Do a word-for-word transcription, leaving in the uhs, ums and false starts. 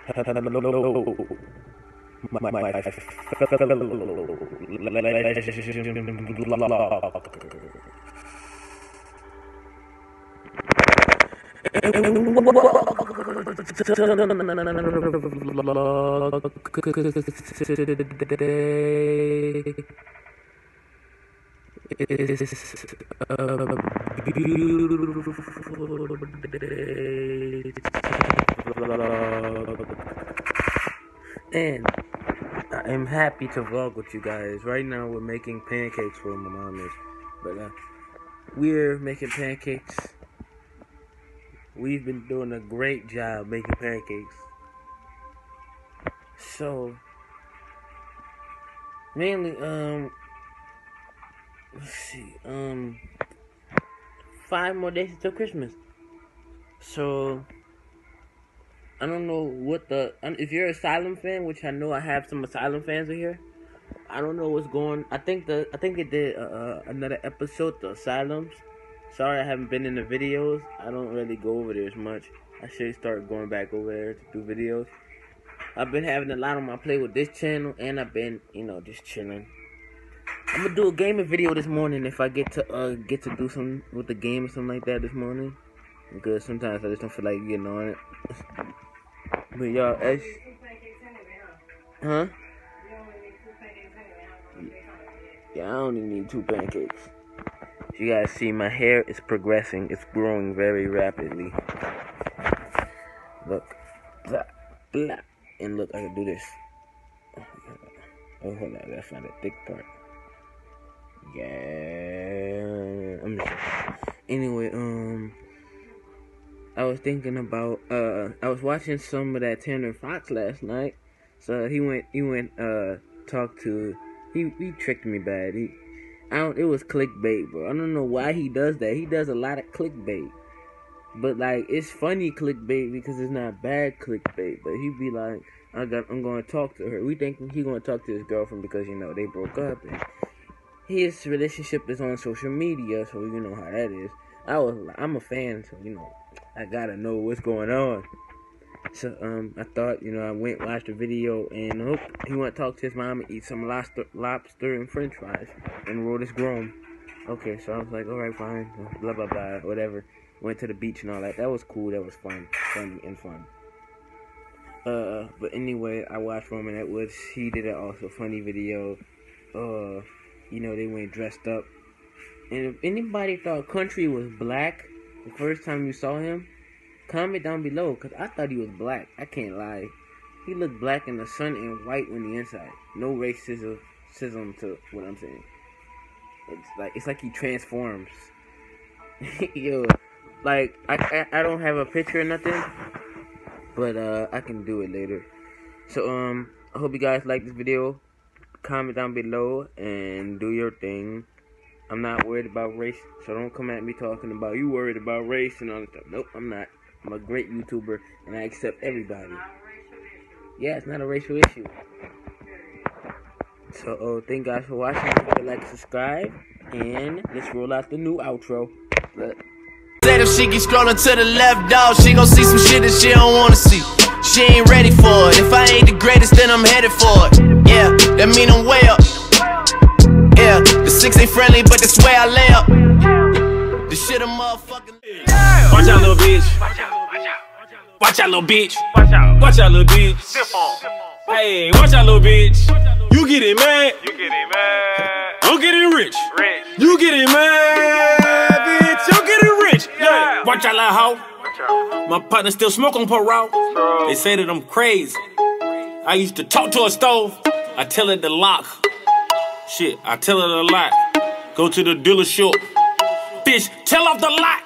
My, my It's a beautiful day. And I am happy to vlog with you guys. Right now we're making pancakes for my mom is. But uh, we're making pancakes. We've been doing a great job making pancakes. So mainly um let's see, um five more days until Christmas. So I don't know what the if you're an Asylum fan, which I know I have some Asylum fans in here. I don't know what's going. I think the I think it did uh, another episode, the Asylums. Sorry, I haven't been in the videos. I don't really go over there as much. I should start going back over there to do videos. I've been having a lot on my plate with this channel, and I've been, you know, just chilling. I'm gonna do a gaming video this morning if I get to uh get to do something with the game or something like that this morning. Because sometimes I just don't feel like getting on it. But y'all, as huh? Yeah, I only need two pancakes. You guys see, my hair is progressing. It's growing very rapidly. Look, blah, blah. And look, I can do this. Oh, hold on, I gotta find a thick part. Yeah, I'm just. Anyway, um, I was thinking about. Uh, I was watching some of that Tanner Fox last night. So he went. He went. Uh, talked to. He he tricked me bad. He. I don't, it was clickbait, bro. I don't know why he does that. He does a lot of clickbait. But, like, it's funny clickbait because it's not bad clickbait. But he be like, I got, I'm going to talk to her. We think he going to talk to his girlfriend because, you know, they broke up. And his relationship is on social media, so you know how that is. I was, I'm a fan, so, you know, I got to know what's going on. So, um, I thought, you know, I went, watched the video, and oh, he went to talk to his mom and eat some lobster, lobster and french fries, and roll his grown. Okay, so I was like, alright, fine, blah, blah, blah, whatever. Went to the beach and all that. That was cool, that was fun, funny, and fun. Uh, but anyway, I watched Roman Atwood. He did an also funny video. Uh, you know, they went dressed up. And if anybody thought Country was black the first time you saw him, comment down below, because I thought he was black. I can't lie. He looked black in the sun and white on the inside. No racism to what I'm saying. It's like it's like he transforms. Yo, like, I, I, I don't have a picture or nothing, but uh, I can do it later. So, um, I hope you guys like this video. Comment down below and do your thing. I'm not worried about race, so don't come at me talking about you worried about race and all that stuff. Nope, I'm not. I'm a great YouTuber, and I accept everybody. Yeah, it's not a racial issue. So, uh, thank you guys for watching. Hit the like, subscribe, and let's roll out the new outro. Look. Said if she keep scrolling to the left, dog, she gon' see some shit that she don't wanna see. She ain't ready for it. If I ain't the greatest, then I'm headed for it. Yeah, that mean I'm way up. Yeah, the six ain't friendly, but that's where I lay up. The shit a motherfucking. Watch out, little bitch. Watch out, watch out. Watch out, little bitch. Watch out, watch out, little bitch. Hey, watch out, little bitch. You getting mad? You getting mad? I'm getting rich. Rich. You getting mad, bitch? You getting rich. Yeah. Watch out, little hoe. My partner still smoke on parole. They say that I'm crazy. I used to talk to a stove. I tell it to lock. Shit, I tell it a lot. Go to the dealership. Bitch, tell off the lot.